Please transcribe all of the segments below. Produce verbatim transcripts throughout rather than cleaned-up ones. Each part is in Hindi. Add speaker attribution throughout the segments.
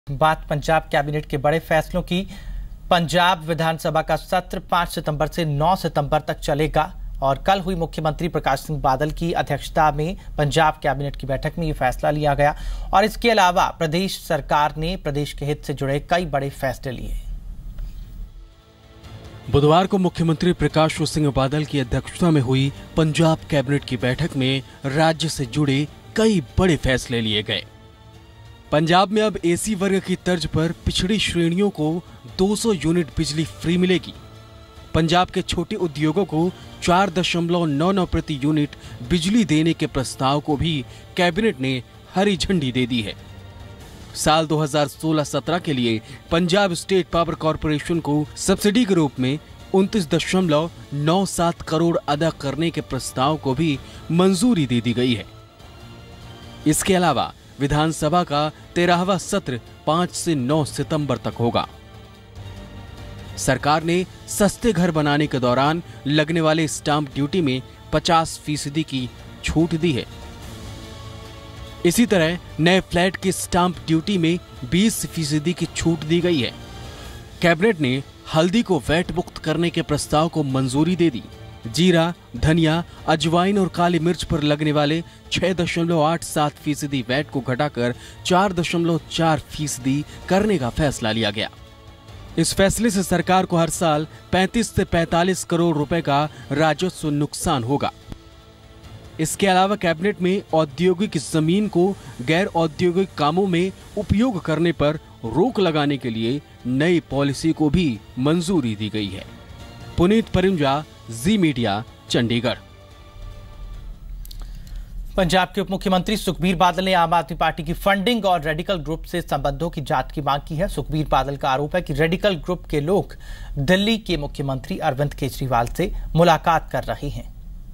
Speaker 1: बात पंजाब कैबिनेट के बड़े फैसलों की। पंजाब विधानसभा का सत्र पाँच सितंबर से नौ सितंबर तक चलेगा और कल हुई मुख्यमंत्री प्रकाश सिंह बादल की अध्यक्षता में पंजाब कैबिनेट की बैठक में ये फैसला लिया गया और इसके अलावा प्रदेश सरकार ने प्रदेश के हित से जुड़े कई बड़े फैसले लिए।
Speaker 2: बुधवार को मुख्यमंत्री प्रकाश सिंह बादल की अध्यक्षता में हुई पंजाब कैबिनेट की बैठक में राज्य से जुड़े कई बड़े फैसले लिए गए। पंजाब में अब एसी वर्ग की तर्ज पर पिछड़ी श्रेणियों को दो सौ यूनिट बिजली फ्री मिलेगी। पंजाब के छोटे उद्योगों को चार दशमलव नौ नौ प्रति यूनिट बिजली देने के प्रस्ताव को भी कैबिनेट ने हरी झंडी दे दी है। साल दो हज़ार सोलह सत्रह के लिए पंजाब स्टेट पावर कॉरपोरेशन को सब्सिडी के रूप में उनतीस दशमलव नौ सात करोड़ अदा करने के प्रस्ताव को भी मंजूरी दे दी गई है। इसके अलावा विधानसभा का तेरहवां सत्र पाँच से नौ सितंबर तक होगा। सरकार ने सस्ते घर बनाने के दौरान लगने वाले स्टाम्प ड्यूटी में पचास फीसदी की छूट दी है। इसी तरह नए फ्लैट की स्टाम्प ड्यूटी में बीस फीसदी की छूट दी गई है। कैबिनेट ने हल्दी को वैट मुक्त करने के प्रस्ताव को मंजूरी दे दी। जीरा, धनिया, अजवाइन और काली मिर्च पर लगने वाले छह दशमलव आठ सात फीसदी वैट को घटाकर चार दशमलव चार फीसदी करने का फैसला लिया गया। इस फैसले से सरकार को हर साल पैंतीस से पैंतालीस करोड़ रुपए का राजस्व नुकसान होगा। इसके अलावा कैबिनेट में औद्योगिक जमीन को गैर औद्योगिक कामों में उपयोग करने पर रोक लगाने के लिए नई पॉलिसी को भी मंजूरी दी गई है। पुनीत परिंजा, जी मीडिया, चंडीगढ़।
Speaker 1: पंजाब के उप मुख्यमंत्री सुखबीर बादल ने आम आदमी पार्टी की फंडिंग और रेडिकल ग्रुप से संबंधों की जांच की मांग की है। सुखबीर बादल का आरोप है कि रेडिकल ग्रुप के लोग दिल्ली के मुख्यमंत्री अरविंद केजरीवाल से मुलाकात कर रहे हैं।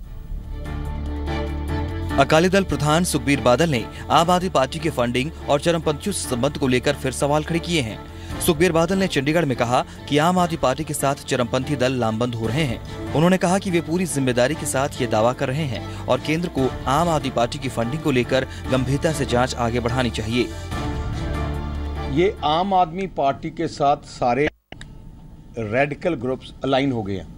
Speaker 3: अकाली दल प्रधान सुखबीर बादल ने आम आदमी पार्टी के फंडिंग और चरमपंथियों से संबंध को लेकर फिर सवाल खड़े किए हैं। सुखबीर बादल ने चंडीगढ़ में कहा कि आम आदमी पार्टी के साथ चरमपंथी दल लामबंद हो रहे हैं। उन्होंने कहा कि वे पूरी जिम्मेदारी के साथ ये दावा कर रहे हैं और केंद्र को आम आदमी पार्टी की फंडिंग को लेकर गंभीरता से जांच आगे बढ़ानी चाहिए।
Speaker 4: ये आम आदमी पार्टी के साथ सारे रेडिकल ग्रुप्स अलाइन हो गए हैं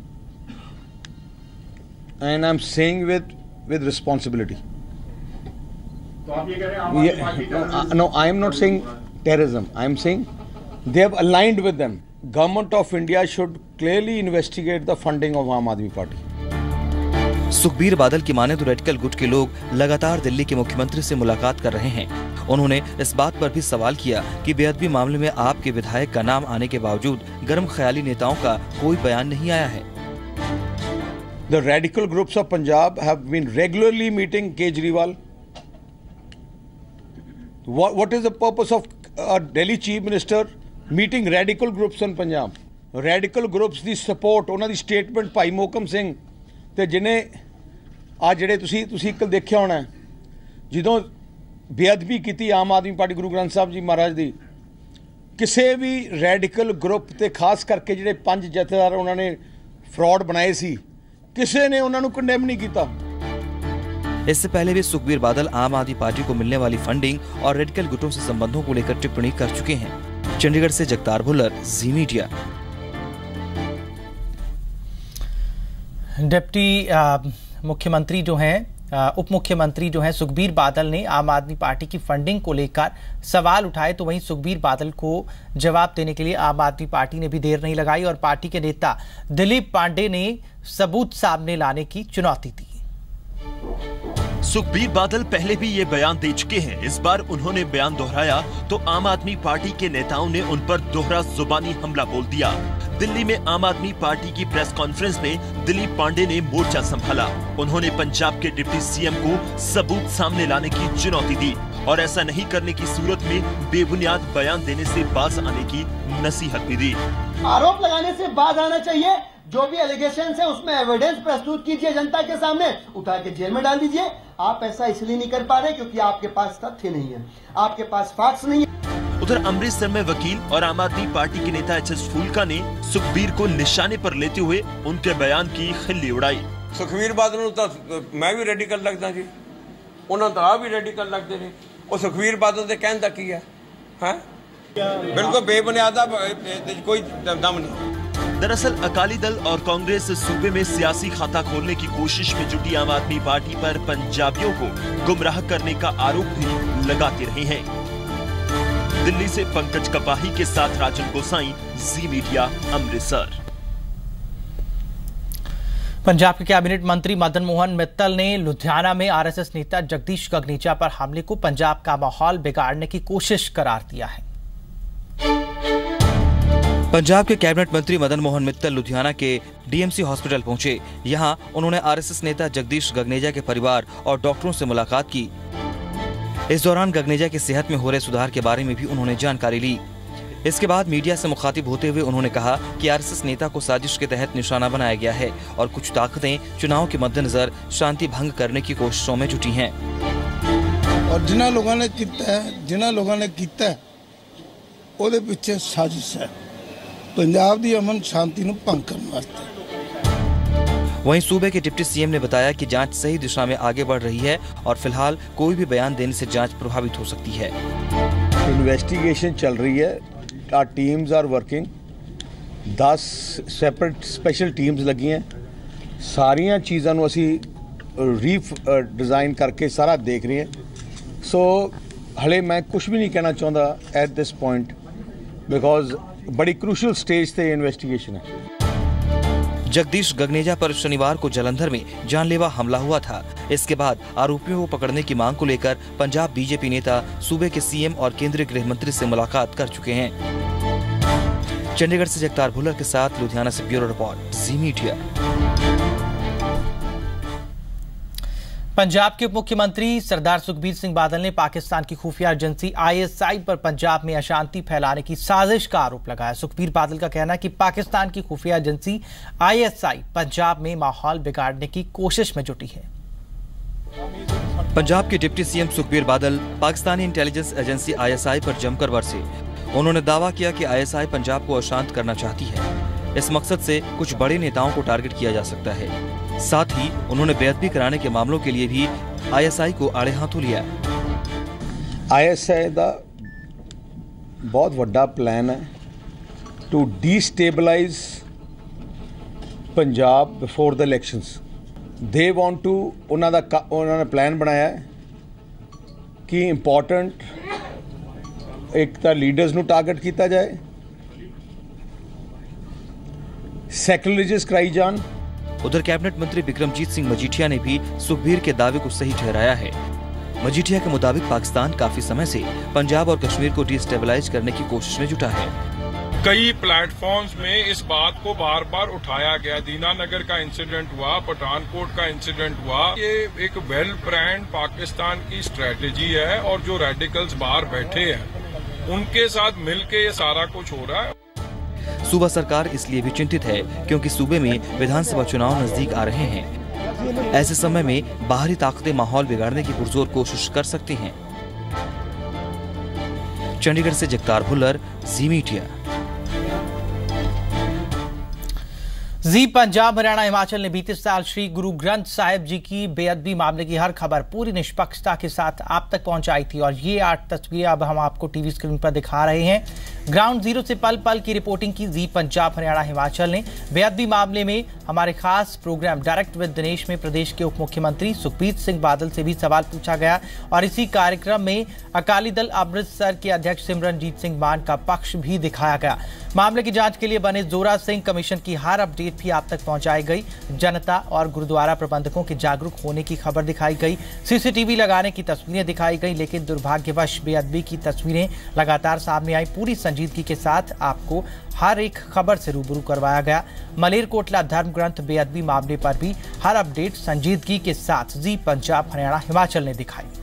Speaker 4: and I am saying with with responsibility.
Speaker 5: तो आप ये कह रहे हैं
Speaker 4: no, I am not saying terrorism, I am saying they have aligned with them. Government of India should clearly investigate the funding of आम आदमी पार्टी।
Speaker 3: सुखबीर बादल की माने तो रेडिकल गुट के लोग लगातार दिल्ली के मुख्यमंत्री से मुलाकात कर रहे हैं। उन्होंने इस बात पर भी सवाल किया कि बेअदबी मामले में आपके विधायक का नाम आने के बावजूद गर्म ख्याली नेताओं का कोई बयान नहीं आया है।
Speaker 4: The radical groups of Punjab have been regularly meeting Kejriwal. What, what is the purpose of a Delhi chief minister meeting radical groups in Punjab? Radical groups the support, ਉਹਨਾਂ ਦੀ statement ਭਾਈ ਮੋਹਕਮ ਸਿੰਘ ਤੇ ਜਿਹਨੇ ਆ ਜਿਹੜੇ ਤੁਸੀਂ ਤੁਸੀਂ ਇੱਕ ਦੇਖਿਆ ਹੋਣਾ ਜਦੋਂ ਬੇਅਦਬੀ ਕੀਤੀ ਆਮ ਆਦਮੀ ਪਾਰਟੀ ਗੁਰੂ ਗ੍ਰੰਥ ਸਾਹਿਬ ਜੀ ਮਹਾਰਾਜ ਦੀ, ਕਿਸੇ ਵੀ ਰੈਡੀਕਲ ਗਰੁੱਪ ਤੇ ਖਾਸ ਕਰਕੇ ਜਿਹੜੇ ਪੰਜ ਜਥੇਦਾਰ ਉਹਨਾਂ ਨੇ ਫਰਾਡ ਬਣਾਏ ਸੀ, ਕਿਸੇ ਨੇ ਉਹਨਾਂ ਨੂੰ ਕੰਡੈਮ नहीं ਕੀਤਾ।
Speaker 3: इससे पहले भी सुखबीर बादल आम आदमी पार्टी को मिलने वाली फंडिंग और रेडिकल गुटों से संबंधों को लेकर टिप्पणी कर चुके हैं। चंडीगढ़ से जगतार भुल्लर, जी मीडिया।
Speaker 1: डिप्टी मुख्यमंत्री जो हैं उप मुख्यमंत्री जो हैं सुखबीर बादल ने आम आदमी पार्टी की फंडिंग को लेकर सवाल उठाए, तो वहीं सुखबीर बादल को जवाब देने के लिए आम आदमी पार्टी ने भी देर नहीं लगाई और पार्टी के नेता दिलीप पांडे ने सबूत सामने लाने की चुनौती दी।
Speaker 6: सुखबीर बादल पहले भी ये बयान दे चुके हैं। इस बार उन्होंने बयान दोहराया तो आम आदमी पार्टी के नेताओं ने उन पर दोहरा जुबानी हमला बोल दिया। दिल्ली में आम आदमी पार्टी की प्रेस कॉन्फ्रेंस में दिलीप पांडे ने मोर्चा संभाला। उन्होंने पंजाब के डिप्टी सीएम को सबूत सामने लाने की चुनौती दी और ऐसा नहीं करने की सूरत में बेबुनियाद बयान देने से बाज आने की नसीहत भी दी।
Speaker 5: आरोप लगाने से बाज आना चाहिए, जो भी एलिगेशन है उसमें एविडेंस प्रस्तुत कीजिए, जनता के सामने उठा के जेल में डाल दीजिए। आप ऐसा इसलिए नहीं कर पा रहे क्योंकि आपके पास तथ्य नहीं है, आपके पास फैक्ट्स नहीं है।
Speaker 6: उधर अमृतसर में वकील और आम आदमी पार्टी के नेता एच एस फूलका ने सुखबीर को निशाने पर लेते हुए उनके बयान की खिल्ली उड़ाई।
Speaker 7: सुखबीर बादल तो मैं भी रेडिकल लगता जी, उन्होंने तो आप भी रेडिकल लगते ने। ਉਹ ਸੁਖਬੀਰ ਬਾਦਲ ਦੇ ਕਹਿਣ ਦਾ ਕੀ ਹੈ ਹੈ बिल्कुल बेबुनियाद, कोई दम नहीं।
Speaker 6: दरअसल अकाली दल और कांग्रेस सूबे में सियासी खाता खोलने की कोशिश में जुटी आम आदमी पार्टी पर पंजाबियों को गुमराह करने का आरोप भी लगाते रहे हैं। दिल्ली से पंकज कपाही के साथ राजन गोसाई, जी मीडिया, अमृतसर।
Speaker 1: पंजाब के कैबिनेट मंत्री मदन मोहन मित्तल ने लुधियाना में आरएसएस नेता जगदीश गगनेजा पर हमले को पंजाब का माहौल बिगाड़ने की कोशिश करार दिया है।
Speaker 3: पंजाब के कैबिनेट मंत्री मदन मोहन मित्तल लुधियाना के डीएमसी हॉस्पिटल पहुंचे। यहां उन्होंने आरएसएस नेता जगदीश गगनेजा के परिवार और डॉक्टरों से मुलाकात की। इस दौरान गगनेजा की सेहत में हो रहे सुधार के बारे में भी उन्होंने जानकारी ली। इसके बाद मीडिया से मुखातिब होते हुए उन्होंने कहा कि आरएसएस नेता को साजिश के तहत निशाना बनाया गया है और कुछ ताकतें चुनाव के मद्देनजर शांति भंग करने की कोशिशों में जुटी हैं।
Speaker 8: और जिन्होंने लोगों ने किया है जिन्होंने लोगों ने किया ਉਹਦੇ ਪਿੱਛੇ साजिश है पंजाब की अमन शांति ਨੂੰ ਭੰਗ ਕਰਨ ਵਾਸਤੇ।
Speaker 3: वहीं सूबे के डिप्टी सीएम ने बताया कि जांच सही दिशा में आगे बढ़ रही है और फिलहाल कोई भी बयान देने से जांच प्रभावित हो सकती है।
Speaker 4: इन्वेस्टिगेशन चल रही है, आवर टीम्स आर वर्किंग, दस सैपरेट स्पेशल टीम्स लगी हैं, सारियां चीज़ों ਨੂੰ ਅਸੀਂ ਰੀ डिजाइन करके सारा देख रहे हैं। सो हले मैं कुछ भी नहीं कहना चाहता एट दिस पॉइंट, बिकॉज बड़ी क्रूशल स्टेज पे इन्वेस्टिगेशन है।
Speaker 3: जगदीश गगनेजा पर शनिवार को जलंधर में जानलेवा हमला हुआ था। इसके बाद आरोपियों को पकड़ने की मांग को लेकर पंजाब बीजेपी नेता सूबे के सीएम और केंद्रीय गृह मंत्री से मुलाकात कर चुके हैं। चंडीगढ़ से जगतार भुल्लर के साथ लुधियाना से bureau report, Zee media.
Speaker 1: Punjab के उप मुख्यमंत्री सरदार सुखबीर सिंह बादल ने पाकिस्तान की खुफिया एजेंसी आईएसआई पर पंजाब में अशांति फैलाने की साजिश का आरोप लगाया। सुखबीर बादल का कहना है कि पाकिस्तान की खुफिया एजेंसी आईएसआई पंजाब में माहौल बिगाड़ने की कोशिश में जुटी है।
Speaker 3: पंजाब के deputy CM Sukhbir Badal Pakistani intelligence agency ISI पर जमकर बरसे। उन्होंने दावा किया कि आईएसआई पंजाब को अशांत करना चाहती है। इस मकसद से कुछ बड़े नेताओं को टारगेट किया जा सकता है। साथ ही उन्होंने बेअदबी कराने के मामलों के लिए भी आईएसआई को आड़े हाथों लिया।
Speaker 4: आईएसआई का बहुत बड़ा प्लान है to destabilise Punjab before the elections. They want to उन्होंने उन्होंने प्लान बनाया है कि इंपॉर्टेंट एक तो लीडर्स नू टारगेट किया जाए, सैक्रिलेजेस कराई जान।
Speaker 3: उधर कैबिनेट मंत्री बिक्रमजीत सिंह मजीठिया ने भी सुखबीर के दावे को सही ठहराया है। मजीठिया के मुताबिक पाकिस्तान काफी समय से पंजाब और कश्मीर को डिस्टेबलाइज करने की कोशिश में जुटा है।
Speaker 9: कई प्लेटफॉर्म्स में इस बात को बार बार उठाया गया। दीनानगर का इंसिडेंट हुआ, पठानकोट का इंसिडेंट हुआ। ये एक वेल प्लान्ड पाकिस्तान की स्ट्रेटेजी है और जो रेडिकल्स बाहर बैठे हैं उनके साथ मिलके ये सारा कुछ हो रहा है।
Speaker 3: सूबा सरकार इसलिए भी चिंतित है क्योंकि सूबे में विधानसभा चुनाव नजदीक आ रहे हैं। ऐसे समय में बाहरी ताकतें माहौल बिगाड़ने की पुरजोर कोशिश कर सकती हैं। चंडीगढ़ से जगतार भुल्लर, जी मीडिया।
Speaker 1: जी पंजाब हरियाणा हिमाचल ने बीते साल श्री गुरु ग्रंथ साहिब जी की बेअदबी मामले की हर खबर पूरी निष्पक्षता के साथ आप तक पहुंचाई थी और ये आठ तस्वीरें अब हम आपको टीवी स्क्रीन पर दिखा रहे हैं। ग्राउंड जीरो से पल पल की रिपोर्टिंग की जी पंजाब हरियाणा हिमाचल ने। बेअदबी मामले में हमारे खास प्रोग्राम डायरेक्ट विद दिनेश में प्रदेश के उप मुख्यमंत्री सुखबीर सिंह बादल से भी सवाल पूछा गया और इसी कार्यक्रम में अकाली दल अमृतसर के अध्यक्ष सिमरनजीत सिंह मान का पक्ष भी दिखाया गया। मामले की जांच के लिए बने जोरा सिंह कमीशन की हर अपडेट भी आप तक पहुंचाई गई। जनता और गुरुद्वारा प्रबंधकों के जागरूक होने की खबर दिखाई गई। सीसीटीवी लगाने की तस्वीरें दिखाई गई, लेकिन दुर्भाग्यवश बेअदबी की तस्वीरें लगातार सामने आई। पूरी संजीदगी के साथ आपको हर एक खबर से रूबरू करवाया गया। मलेरकोटला धर्म ग्रंथ बेअदबी मामले पर भी हर अपडेट संजीदगी के साथ जी पंजाब हरियाणा हिमाचल ने दिखाई।